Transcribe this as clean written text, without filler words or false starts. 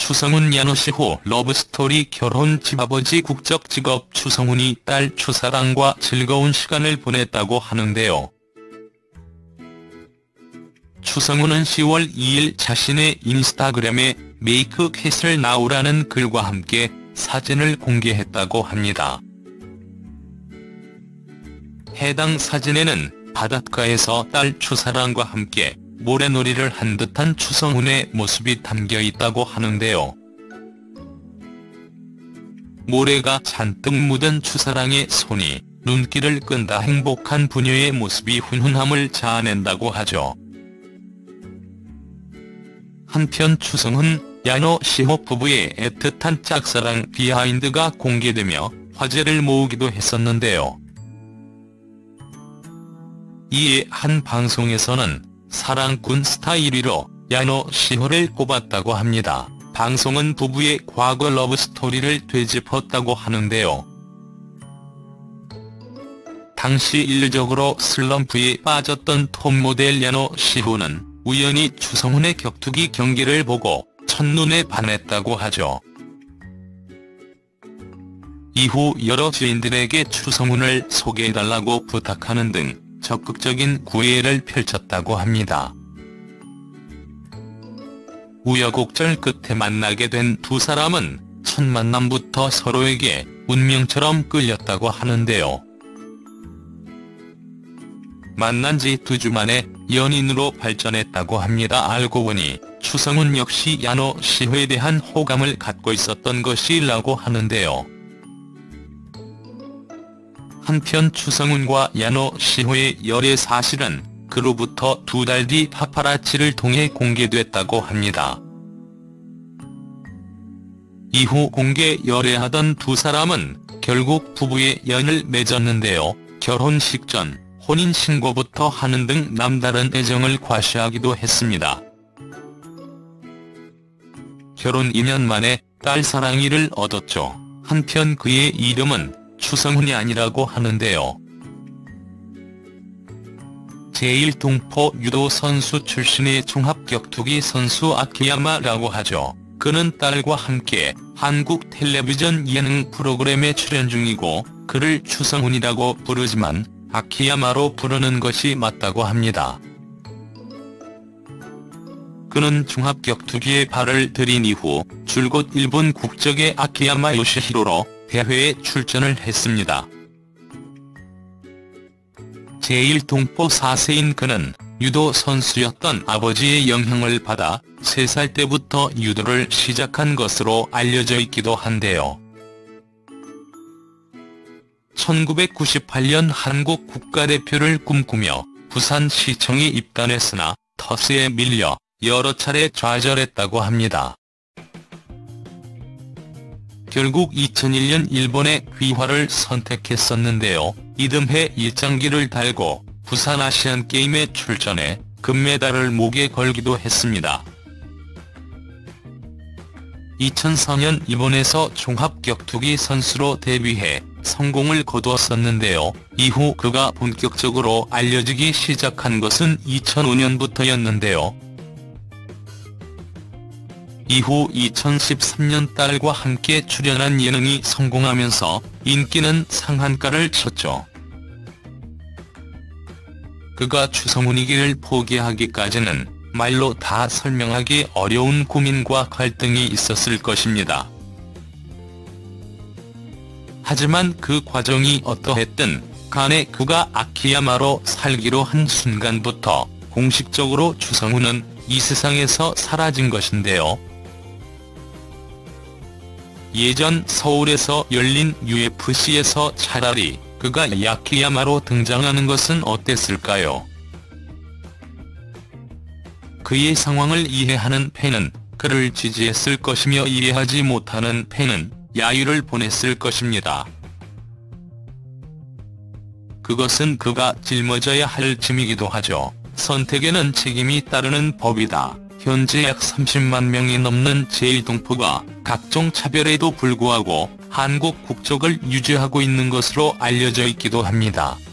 추성훈 야노시호 러브스토리 결혼 집아버지 국적 직업 추성훈이 딸 추사랑과 즐거운 시간을 보냈다고 하는데요. 추성훈은 10월 2일 자신의 인스타그램에 메이크 캣을 나오라는 글과 함께 사진을 공개했다고 합니다. 해당 사진에는 바닷가에서 딸 추사랑과 함께 모래놀이를 한 듯한 추성훈의 모습이 담겨 있다고 하는데요. 모래가 잔뜩 묻은 추사랑의 손이 눈길을 끈다 행복한 부녀의 모습이 훈훈함을 자아낸다고 하죠. 한편 추성훈, 야노시호 부부의 애틋한 짝사랑 비하인드가 공개되며 화제를 모으기도 했었는데요. 이에 한 방송에서는 사랑꾼 스타 1위로 야노시호를 꼽았다고 합니다. 방송은 부부의 과거 러브스토리를 되짚었다고 하는데요. 당시 일적으로 슬럼프에 빠졌던 톱모델 야노시호는 우연히 추성훈의 격투기 경기를 보고 첫눈에 반했다고 하죠. 이후 여러 지인들에게 추성훈을 소개해달라고 부탁하는 등 적극적인 구애를 펼쳤다고 합니다. 우여곡절 끝에 만나게 된 두 사람은 첫 만남부터 서로에게 운명처럼 끌렸다고 하는데요. 만난 지 2주 만에 연인으로 발전했다고 합니다. 알고 보니 추성훈 역시 야노시호에 대한 호감을 갖고 있었던 것이라고 하는데요. 한편 추성훈과 야노시호의 열애 사실은 그로부터 2달 뒤 파파라치를 통해 공개됐다고 합니다. 이후 공개 열애하던 두 사람은 결국 부부의 연을 맺었는데요. 결혼식 전 혼인신고부터 하는 등 남다른 애정을 과시하기도 했습니다. 결혼 2년 만에 딸 사랑이를 얻었죠. 한편 그의 이름은 추성훈이 아니라고 하는데요. 제1동포 유도 선수 출신의 종합격투기 선수 아키야마라고 하죠. 그는 딸과 함께 한국 텔레비전 예능 프로그램에 출연 중이고 그를 추성훈이라고 부르지만 아키야마로 부르는 것이 맞다고 합니다. 그는 종합격투기에 발을 들인 이후 줄곧 일본 국적의 아키야마 요시히로로 대회에 출전을 했습니다. 제1동포 4세인 그는 유도 선수였던 아버지의 영향을 받아 3살 때부터 유도를 시작한 것으로 알려져 있기도 한데요. 1998년 한국 국가대표를 꿈꾸며 부산시청에 입단했으나 터스에 밀려 여러 차례 좌절했다고 합니다. 결국 2001년 일본의 귀화를 선택했었는데요. 이듬해 일장기를 달고 부산 아시안게임에 출전해 금메달을 목에 걸기도 했습니다. 2004년 일본에서 종합격투기 선수로 데뷔해 성공을 거두었었는데요. 이후 그가 본격적으로 알려지기 시작한 것은 2005년부터였는데요. 이후 2013년 딸과 함께 출연한 예능이 성공하면서 인기는 상한가를 쳤죠. 그가 추성훈이기를 포기하기까지는 말로 다 설명하기 어려운 고민과 갈등이 있었을 것입니다. 하지만 그 과정이 어떠했든 간에 그가 아키야마로 살기로 한 순간부터 공식적으로 추성훈은 이 세상에서 사라진 것인데요. 예전 서울에서 열린 UFC에서 차라리 그가 아키야마로 등장하는 것은 어땠을까요? 그의 상황을 이해하는 팬은 그를 지지했을 것이며 이해하지 못하는 팬은 야유를 보냈을 것입니다. 그것은 그가 짊어져야 할 짐이기도 하죠. 선택에는 책임이 따르는 법이다. 현재 약 30만 명이 넘는 제1동포가 각종 차별에도 불구하고 한국 국적을 유지하고 있는 것으로 알려져 있기도 합니다.